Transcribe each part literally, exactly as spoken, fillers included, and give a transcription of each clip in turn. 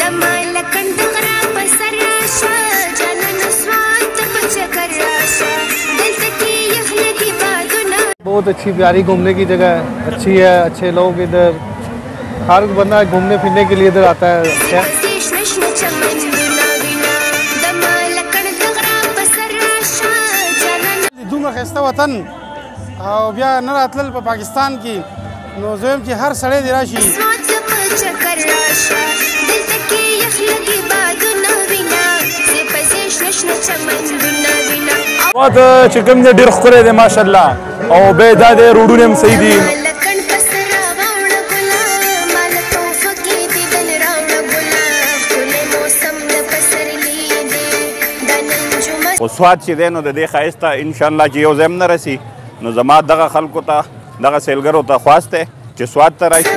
बहुत अच्छी प्यारी घूमने की जगह है, अच्छी है, अच्छे लोग इधर, हर बंदा घूमने फिरने के लिए इधर आता है। دومره ښایسته وطن او بیا نه راتلل په پاکستان کې نو زه وایم چې هر سړی دې راشي. سوات چې کوم دی ډېر ښکلی دی ماشاءالله او بیا دا دی روډونه هم صحیح دي. خو سوات چې دی نو د دې ښایست ته انشاءالله چې یو ځای هم نه رسي نو زما دغه خلکو ته دغه سیلګرو ته خواست دی چې سوات ته راشي.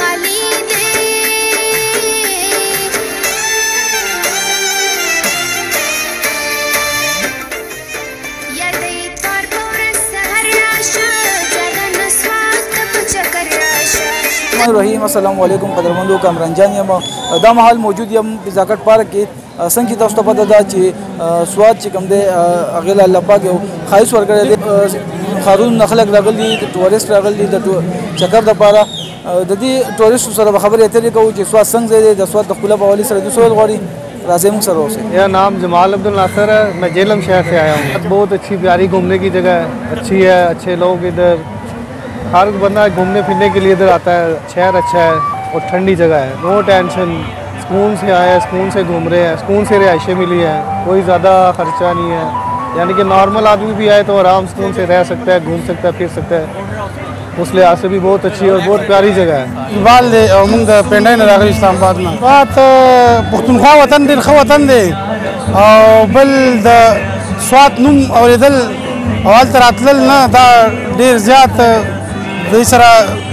الرحیم السلام علیکم قدرمندو کامران جان یم دا مهال موجود یم بزاکټ پارک کې څنګه تاسو ته پته ده چې سوات چې کوم دی هغې له الله پاک یو ښایست ورکړی دی ښارونو نه خلک راغلي دي ټوریسټ راغلي دي د چکر دپاره د دې ټوریسټو سره به خبرې اترې کوو چې سوات څنګه ځای دی د سوات د ښکلا په حوالې سره دوی سوال غواړي راځئ موږ سره اوسئ. میرا نام جمال عبد الناصر ہے، میں جیلم شہر سے آیا ہوں. بہت اچھی پیاری گھومنے کی جگہ ہے، اچھی ہے، اچھے لوگ ادھر، ہر بندہ گھومنے پھرنے کے لیے ادھر آتا ہے. شہر اچھا ہے اور ٹھنڈی جگہ ہے، نو ٹینشن، سکون سے آئے ہیں، سکون سے گھوم رہے ہیں، سکون سے رہائشیں ملی ہیں، کوئی زیادہ خرچہ نہیں ہے. یعنی کہ نارمل آدمی بھی آئے تو آرام سکون سے رہ سکتا ہے، گھوم سکتا ہے، پھر سکتا ہے. اس لحاظ سے بھی بہت اچھی اور بہت پیاری جگہ ہے. اقبال دی او موږ د پنډۍ نه راغلي اسلام آباد نه. سوات پښتونخوا وطن ډېر ښه وطن دی او بل د سوات نوم اورېدل او هلته راتلل نه دا ډېر زیات دوی سره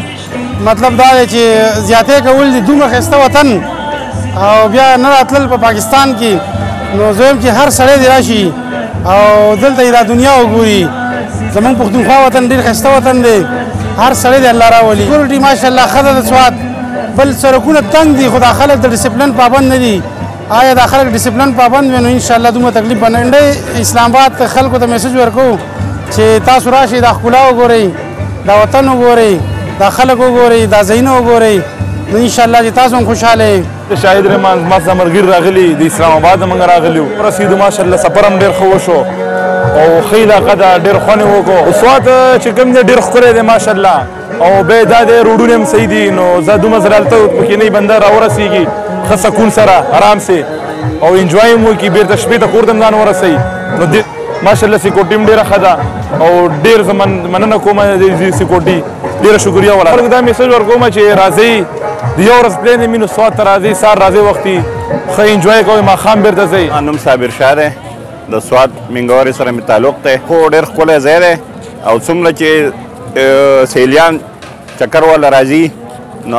مطلب دا دی چې زیاتې کول دي. دومره ښایسته وطن او بیا نه راتلل په پاکستان کې نو زه وایم چې هر سړی دې راشي او دلته یې دا دنیا وګوري. زموږ پښتونخوا وطن ډېر ښایسته وطن دی، هر سړی دې الله راولي. سکیورټي ماشاءالله ښه ده د سوات، بل سړکونه تنګ دي خو دا خلک د ډسپلن پابند نه دي. آیا دا خلک ډسپلن پابند وي نو انشاءالله دومره تکلیف به نه. اسلام آباد خلکو ته میسج ورکوو چې تاسو راشئ، دا ښکلا وګورئ، دا وطن وګورئ، دا خلک وګورئ، دا ځایونه وګورئ، نو انشاءالله چې تاسو هم خوشحاله یې. شاهد رحمان زما زما ملګري راغلي د اسلام آباد موږ راغلي وو، رسېدو ماشاءالله سفر هم ډېر ښه وشو او ښه علاقه ده، ډېر خوند یې وکړو. سوات چې کوم دی ډېر ښکلی دی ماشاءالله او بیا دا دی روډونه هم صحیح دي نو زه دومره زر هلته پکښېنۍ بنده راورسېږي ښه سکون سره آرام سې او انجوای هم وکړي، بېرته شپې ته کور ته هم ځان ورسوي. نو ماشاءالله سیکورټي هم ډېره ښه ده او ډېر زه مننه کوم د سیکورټي، ډېره شکریه ولا. خلکو دا میسج ورکوم چې راځئ د یو ورځ پلان وي نو سوات ته راځئ، سهار راځئ وختي ښه انجوای کوئ، ماښام بېرته ځئ. نوم صابر شاه دی، د سوات منګورې سره مې تعلق دی. خو ډېر ښکلی ځای دی او څومره چې سیلیان چکر والا راځي نو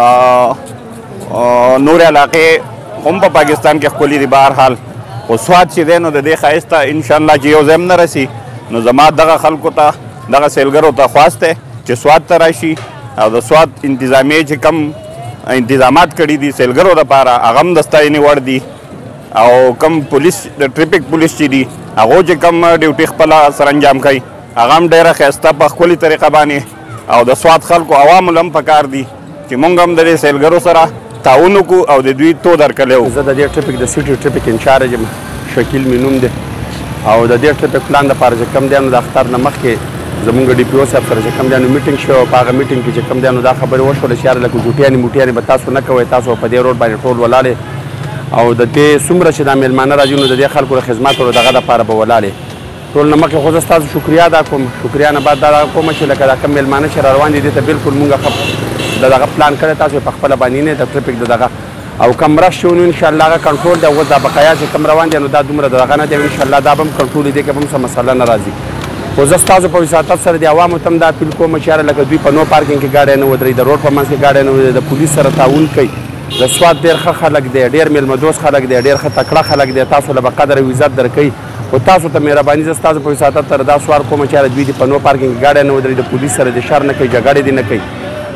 نورې علاقې هم په پاکستان کې ښکلي دي. بهرحال خو سوات چې دی نو د دې ښایست ته انشاءالله چې یو ځای هم نه رسي نو زما دغه خلکو ته دغه سیلګرو ته خواست دی چې سوات ته راشي او د سوات انتظامیې چې کم انتظامات کړي دي سیلګرو دپاره هغه هم د ستاینې وړ دي او کم پولیس د ټریفک پولیس چې دي هغو چې کم ډیوټي خپله سرانجام کوي هغه هم ډېره ښایسته په ښکلي طریقه باندې او د سوات خلکو عوامو له هم پکار دي چې مونږ هم د دې سیلګرو سره تعاون وکړو او د دوی تو درکلی وو. زه د دې ټریفک د سیټي ټریفک انچارج یم، شکیل مې نوم دی او د دې ټریفک پلان دپاره چې کوم دی نو د اختر نه مخکې زمونږ ډي پي او صاحب سره چې کوم دی نو میټینګ شو. په هغه میټینګ کې چې کوم دی نو دا خبرې وشوله چې یاره لکه جوټیانې موټیانې به تاسو نه کوئ، تاسو په دې روډ باندې ټول ولاړې او د دې څومره چې دا میلمانه راځي نو د دې خلکو د خدماتو د دغه دپاره به ولاړې. ټول نه مخکې خو زه ستاسو شکریا ادا کوم، شکریا نه بعد دا کومه چې لکه دا کوم میلمانه چې را روان دي دې ته بلکل مونږ د دغه پلان کړی تاسو په خپله باندې نه د ټریفک د دغه او کم رش چې ونیو انشاءالله هغه کنټرول دی. اوس دا بقایا چې کم روان دي نو دا دومره د دغه نه دی انشاءالله دا به هم کنټرول دی، دې کې به هم څه مسله نه راځي. خو زه ستاسو په وساطت سره د عوامو ته هم دا اپیل کوم چې یاره لکه دوی په نو پارکینګ کې ګاډی نه ودرئ، د روډ په منځ کې ګاډی نه ودرئ، د پولیس سره تعاون کوئ. د سوات ډېر ښه خلک دی، ډېر میلمه دوست خلک دی، ډېر ښه تکړه خلک دی، تاسو له به قدر او عزت درکوي. خو تاسو ته مهرباني زه ستاسو په وساطت سره دا سوال کوم چې یاره دوی دې په نو پارکینګ کې ګاډی نه ودرئ، د پولیس سره د شر نه کوي، جګړې دې نه کوي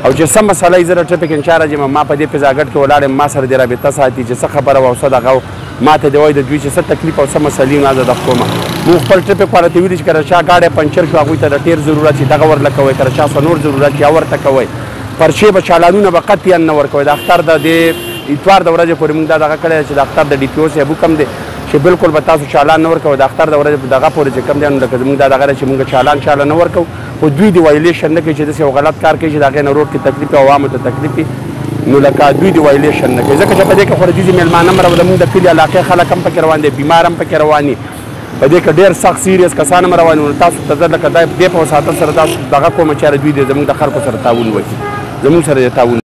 او چې څه مسله یې زه د ټرافیک انچارج یم ما په دې فضاګټ کې ولاړ یم ما سره دې رابطه ساتي چې څه خبره وه او څه دغه ما ته دې وایي د دوی چې څه تکلیف او څه مسلې نو زه دغه کومه موږ خپل ټرافیک والا ته ویلي چې که د چا ګاډی پنچر شو هغوی ته د ټیر ضرورت چې دغه ورله کوئ که د چا څه نور ضرورت چې هغه ورته کوئ پرچې به چالانونه به قطعا نه ورکوئ د اختر د دې اتوار د ورځې پورې موږ دا دغه کړی چې د اختر د ډي پي او صاحب حکم دی چې بالکل به تاسو چالان نه ورکوئ د اختر د ورځې دغه پورې چې کوم دی نو لکه زموږ دا دغه دی چې موږ چالان چاله نه ورکوو خو دوی دې وایلیشن نه کوي چې داسې یو غلط کار کوي چې د هغې نه روډ کې تکلیف وي او عوامو ته تکلیف وي نو لکه دوی دې وایلیشن نه کوي ځکه چې په دې کې خو د دوی مېلمانه هم راوړه زموږ د کلي علاقې خلک هم پکې روان دي بیمار هم پکې روان دي په دې کې ډېر سخت سیریس کسان هم روان دي نو تاسو ته زه لکه دا دې په وساتت سره تاسو دغه کومه چاره دوی دې زموږ د خلکو سره تعاون وکړي زموږ سره دې تعاون